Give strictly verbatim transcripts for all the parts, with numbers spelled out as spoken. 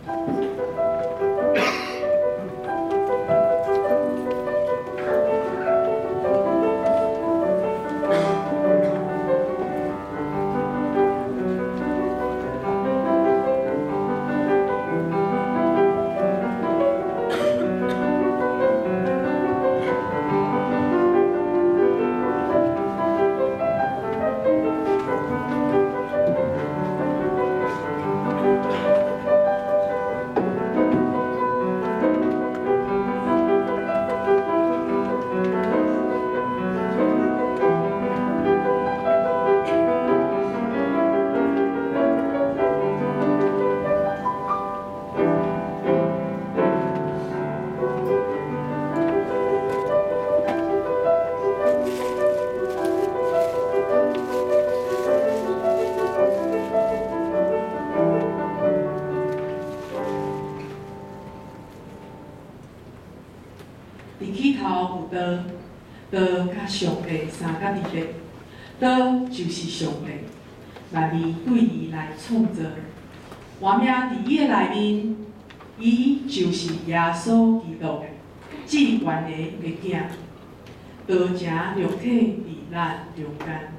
伫起头有道，道甲上帝三甲二个，道就是上帝，内面对伊来创造，活命伫伊个内面，伊就是耶稣基督，至源的个囝，道成肉体伫咱中间。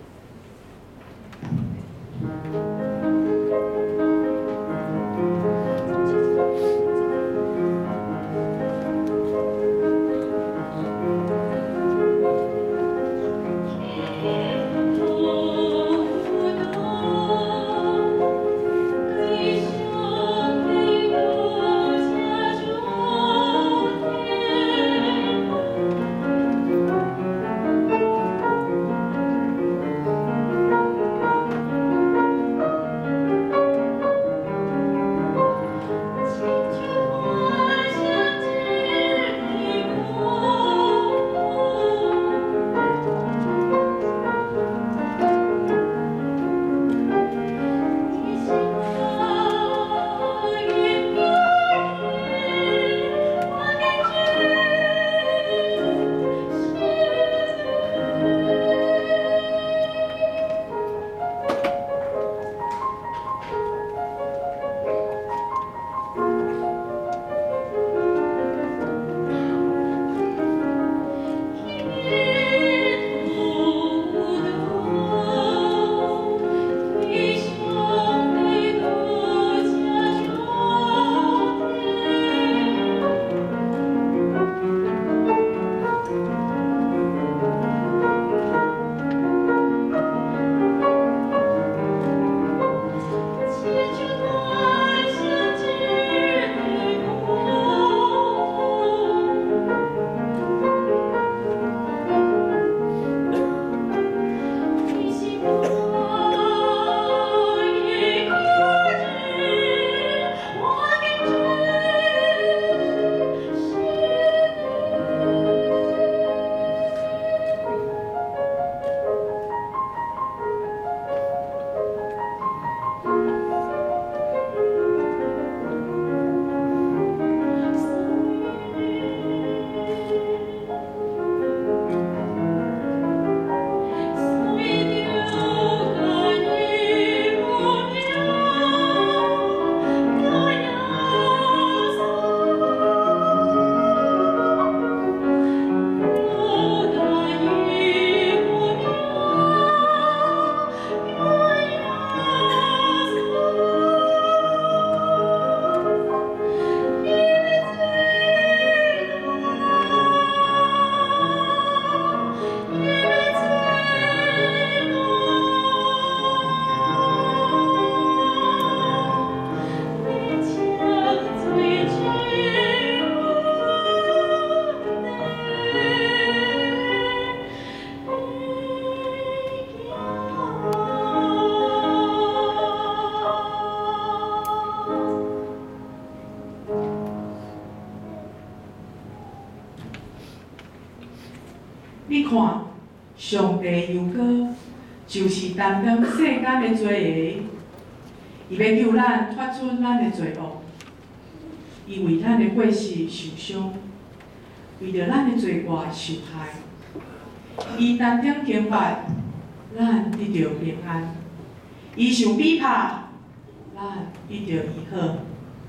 你看，上帝又搁就是担当世间的罪个，伊要救咱脱出咱的罪恶，伊为咱的过失受伤，为着咱的罪过受害，伊担当刑罚，咱得到平安；伊受逼迫，咱得到医好。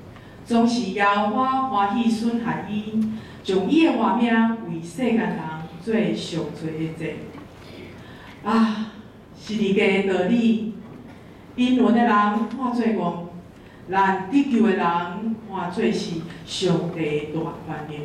总是摇花欢喜孙孩伊，将伊的活命为世间人做上最的济。啊，是二家的道理，因缘的人看做戆，咱得救的人看做是上帝大权能。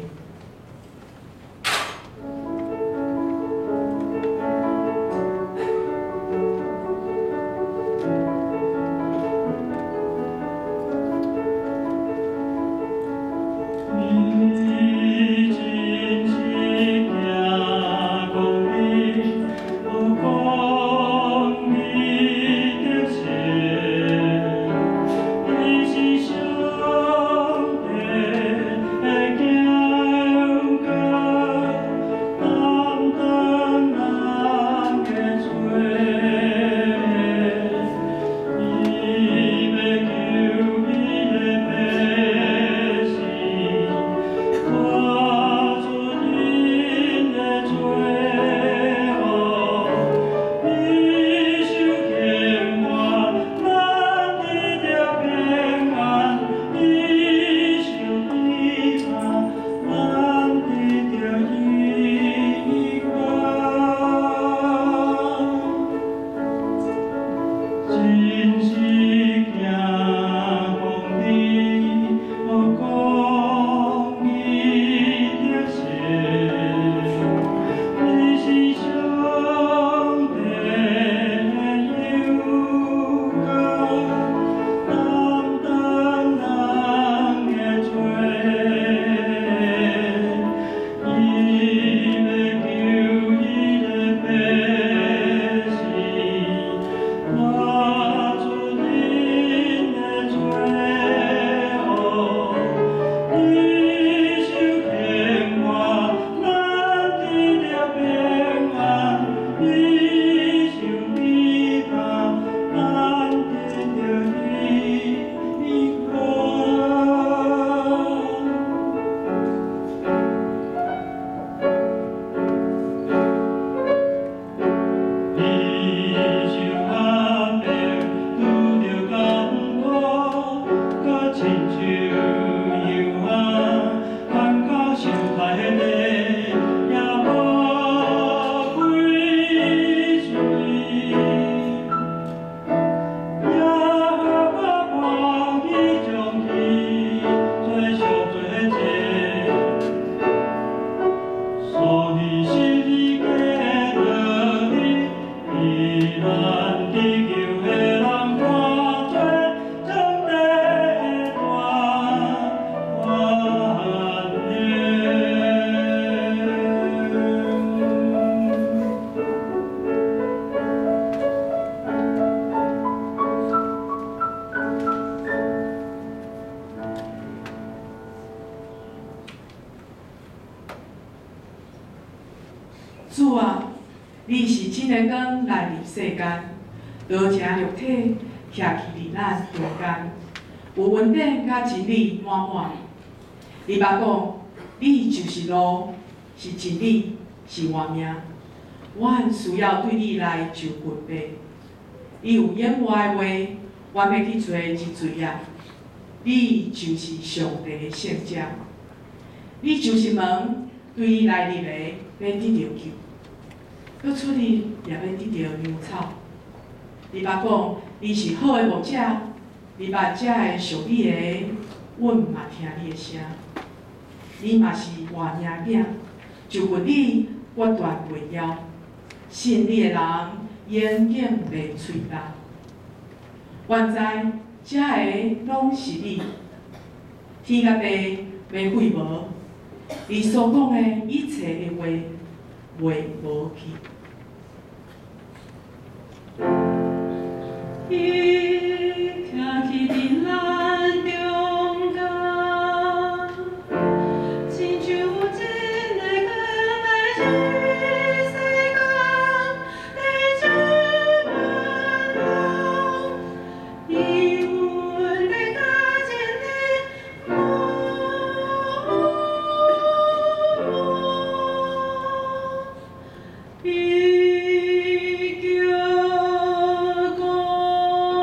主啊，你是真个光来入世间，道成肉体，徛去伫咱中间，有恩典甲真理满满。你捌讲，你就是路，是真理，是活命。阮需要对你来就跪拜。你有演话的话，阮要去做一罪啊！你就是上帝的圣者，你就是门，对你来入的要得到救。搁出去也要得到牛草。你捌讲，你是好的牧者，你捌遮的上你的，阮嘛听你的声。你嘛是活命囝，就凭你决断袂夭。信你的人眼睛袂喙焦。原知遮的拢是你，天甲地袂废无，你所讲的一切的话袂无去。伊徛去伫咱中间，亲像有真的光来照世间，来照万人。伊阮的甲真的伊叫。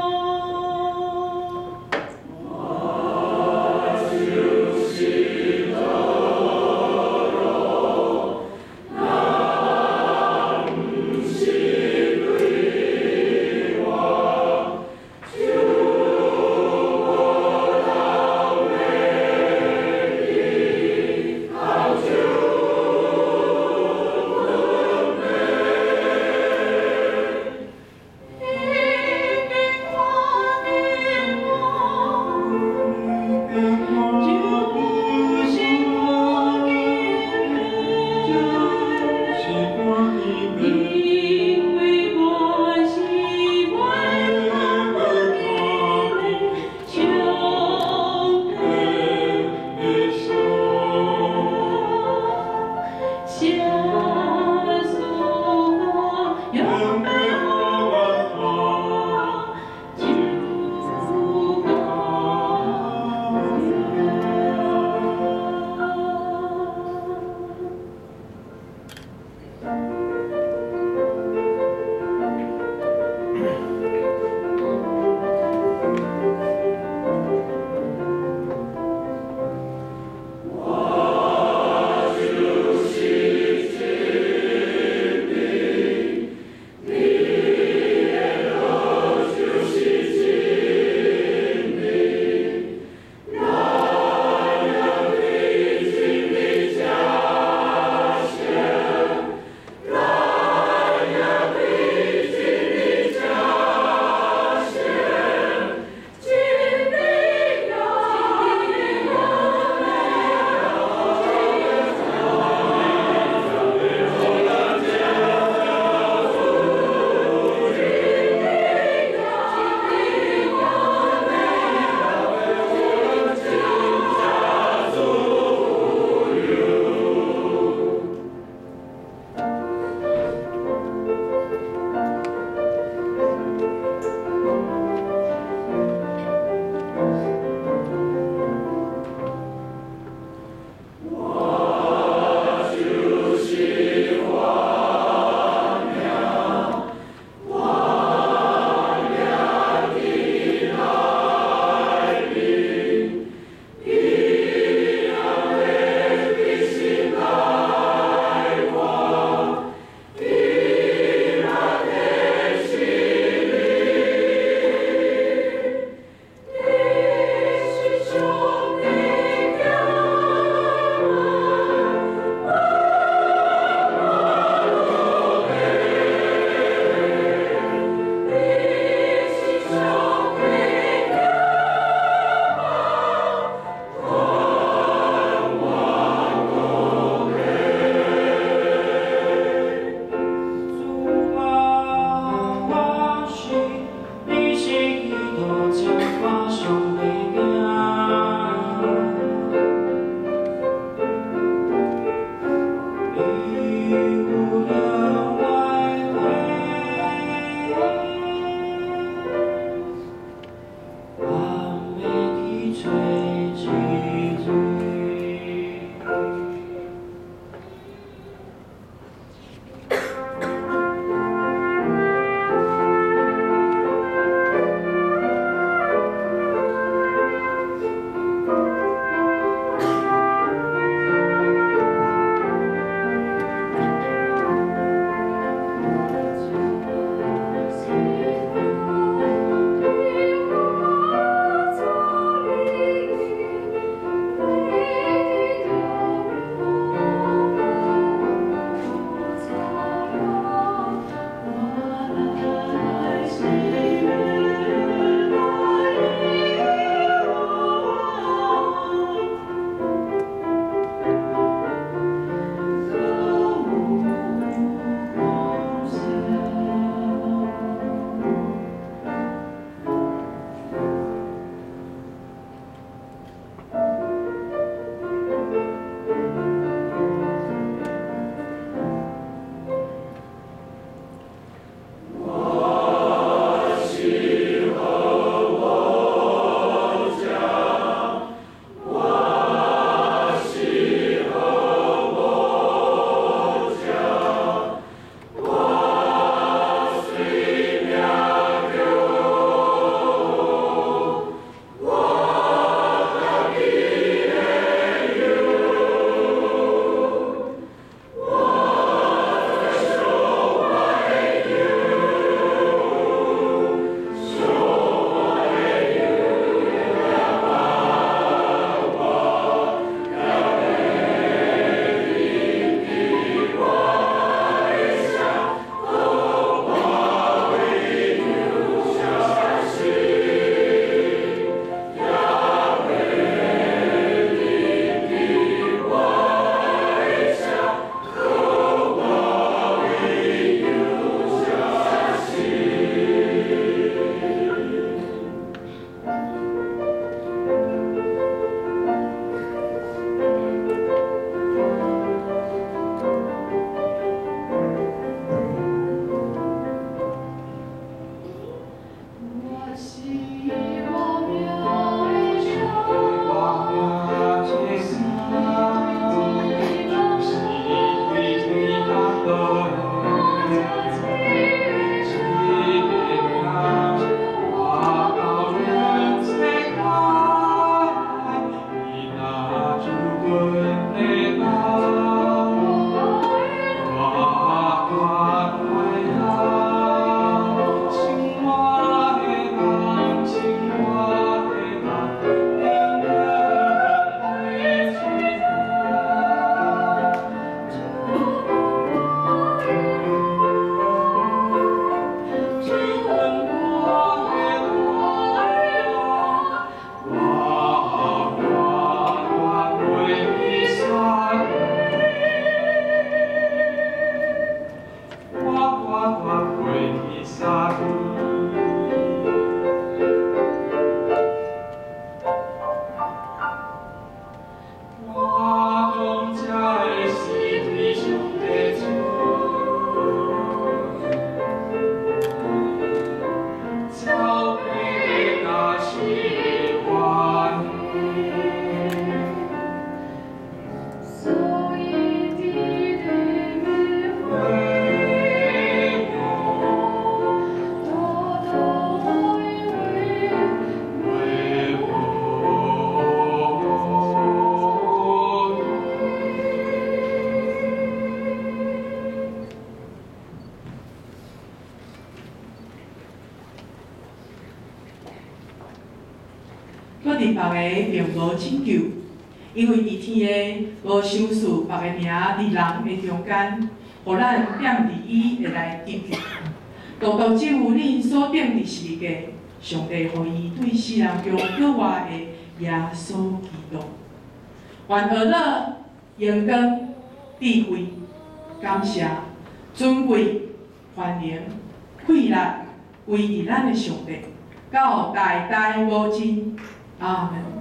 搁伫别个并无拯救，因为伫天个无想事，别个名伫人个中间，互咱惦伫伊会来得救。独独只有恁所定的时间，上帝互伊对世人中格外的耶稣基督。愿学乐、阳光、智慧、感谢、尊贵、欢迎、快乐，归于咱的上帝，到代代无尽。阿门。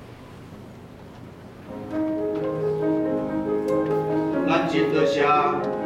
咱真多谢